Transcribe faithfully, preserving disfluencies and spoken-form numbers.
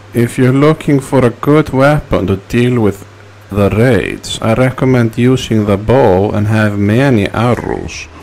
If you're looking for a good weapon to deal with the raids, I recommend using the bow and have many arrows.